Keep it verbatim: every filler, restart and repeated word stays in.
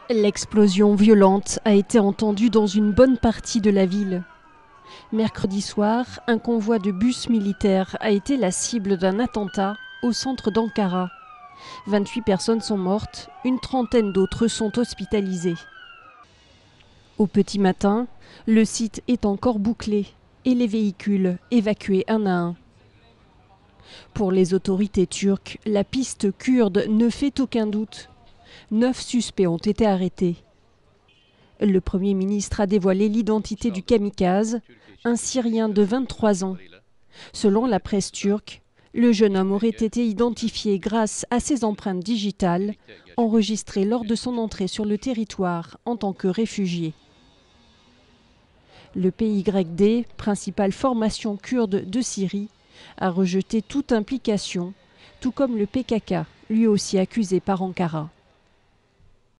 L'explosion violente a été entendue dans une bonne partie de la ville. Mercredi soir, un convoi de bus militaires a été la cible d'un attentat au centre d'Ankara. vingt-huit personnes sont mortes, une trentaine d'autres sont hospitalisées. Au petit matin, le site est encore bouclé et les véhicules évacués un à un. Pour les autorités turques, la piste kurde ne fait aucun doute. Neuf suspects ont été arrêtés. Le Premier ministre a dévoilé l'identité du kamikaze, un Syrien de vingt-trois ans. Selon la presse turque, le jeune homme aurait été identifié grâce à ses empreintes digitales enregistrées lors de son entrée sur le territoire en tant que réfugié. Le P Y D, principale formation kurde de Syrie, a rejeté toute implication, tout comme le P K K, lui aussi accusé par Ankara.